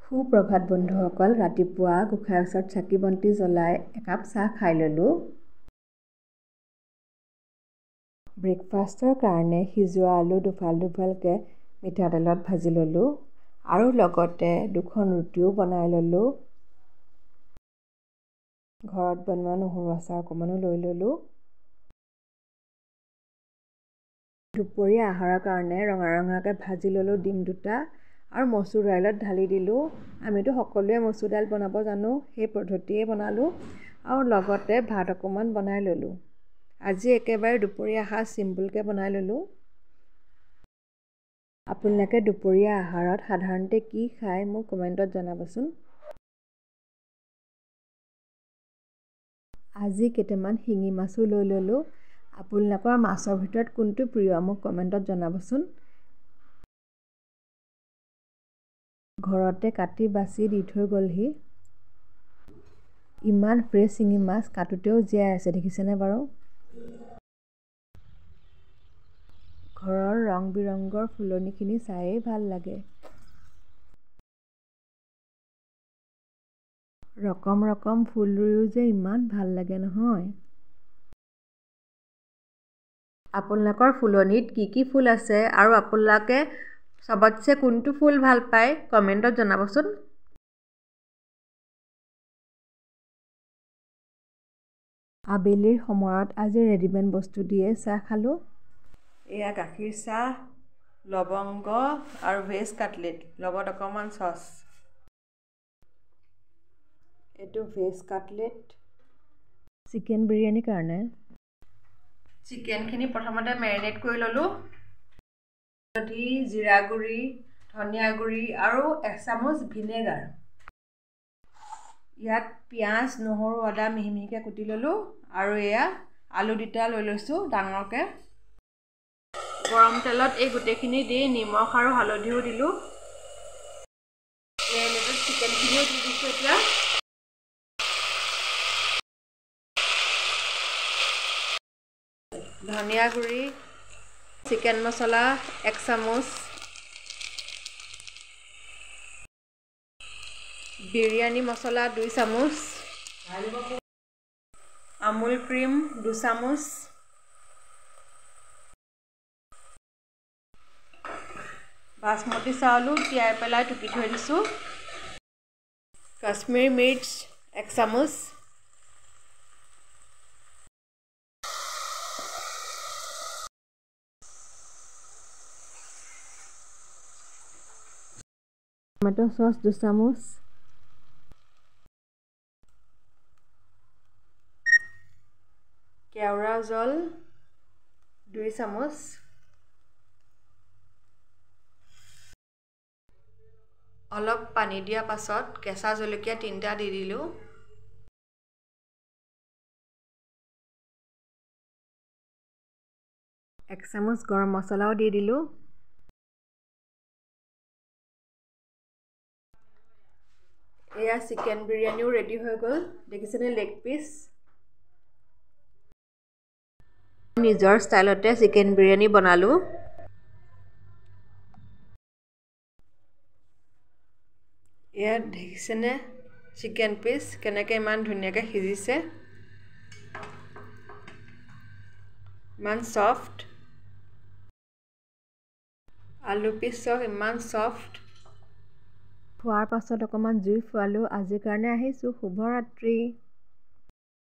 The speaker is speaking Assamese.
সুপ্ৰভাত বন্ধুসকল, ৰাতিপুৱা গোঁসাই ওচৰত চাকি বন্তি জ্বলাই একাপ চাহ খাই ল'লোঁ। ব্ৰেকফাষ্টৰ কাৰণে সিজোৱা আলু দুফালকৈ মিঠাতেলত ভাজি ল'লোঁ আৰু লগতে 2খন ৰুটিও বনাই ল'লোঁ। ঘৰত বনোৱা নহৰু আচাৰ অকণমানো লৈ ল'লোঁ। দুপৰীয়া আহাৰৰ কাৰণে ৰঙাকৈ ভাজি ল'লোঁ ডিম 2টা আৰু মচুৰ দাইলত ঢালি দিলোঁ। আমিতো সকলোৱে মচুৰ দাইল বনাব জানো, সেই পদ্ধতিয়ে বনালোঁ আৰু লগতে ভাত অকণমান বনাই ল'লোঁ। আজি একেবাৰে দুপৰীয়া সাজ চিম্পুলকৈ বনাই ল'লোঁ। আপোনালোকে দুপৰীয়া আহাৰত সাধাৰণতে কি খায় মোক কমেণ্টত জনাবচোন। আজি কেইটামান শিঙি মাছো লৈ ল'লোঁ। আপোনালোকৰ মাছৰ ভিতৰত কোনটো প্ৰিয় মোক কমেণ্টত জনাবচোন। ঘৰতে কাটি বাছি দি থৈ গ'লহি। ইমান ফ্ৰেছ শিঙি মাছ, কাটোতেও জীয়াই আছে, দেখিছেনে বাৰু? ঘৰৰ ৰং বিৰঙৰ ফুলনিখিনি চায়েই ভাল লাগে। ৰকম ৰকম ফুল ৰুইও যে ইমান ভাল লাগে নহয়। আপোনালোকৰ ফুলনিত কি কি ফুল আছে আৰু আপোনালোকে চবতছে কোনটো ফুল ভাল পায় কমেণ্টত জনাবচোন। আবেলিৰ সময়ত আজি ৰেডিমেড বস্তু দিয়ে চাহ খালোঁ। এয়া গাখীৰ চাহ, লৱংগ আৰু ভেজ কাটলেট, লগত অকণমান চচ। এইটো ভেজ কাটলেট, চিকেন বিৰিয়ানীৰ কাৰণে। চিকেনখিনি প্ৰথমতে মেৰিনেট কৰি ল'লোঁ। হালধি, জিৰা গুড়ি, ধনিয়া গুড়ি আৰু 1 চামুচ ভিনেগাৰ। ইয়াত পিঁয়াজ, নহৰু, আদা মিহি মিহিকৈ কুটি ল'লোঁ আৰু এয়া আলু 2টা লৈ লৈছোঁ ডাঙৰকৈ। গৰম তেলত এই গোটেইখিনি দি নিমখ আৰু হালধিও দিলোঁ। মেৰিনেটেড চিকেনখিনিও দি দিছোঁ এতিয়া। ধনিয়া গুড়ি, চিকেন মছলা 1 চামুচ, বিৰিয়ানী মছলা 2 চামুচ, আমুল ক্ৰীম 2 চামুচ, বাসমতি চাউলো তিয়াই পেলাই টুকি থৈ দিছোঁ, কাশ্মীৰী মিৰ্চ 1 চামুচ, টমেটো চচ 2 চামুচ, কেওৰা জল 2 চামুচ, অলপ পানী দিয়া পাছত কেঁচা জলকীয়া 3টা দি দিলোঁ। এক চামুচ গৰম মছলাও দি দিলোঁ। এয়া চিকেন বিৰিয়ানীও ৰেডি হৈ গ'ল, দেখিছেনে লেগ পিচ। নিজৰ ষ্টাইলতে চিকেন বিৰিয়ানী বনালোঁ। এয়া দেখিছেনে চিকেন পিচ কেনেকৈ ইমান ধুনীয়াকৈ সিজিছে, ইমান ছফ্ট। আলু পিচ চব ইমান ছফ্ট। খোৱাৰ পাছত অকণমান জুই ফুৱালোঁ। আজিৰ কাৰণে আহিছোঁ, শুভৰাত্ৰি।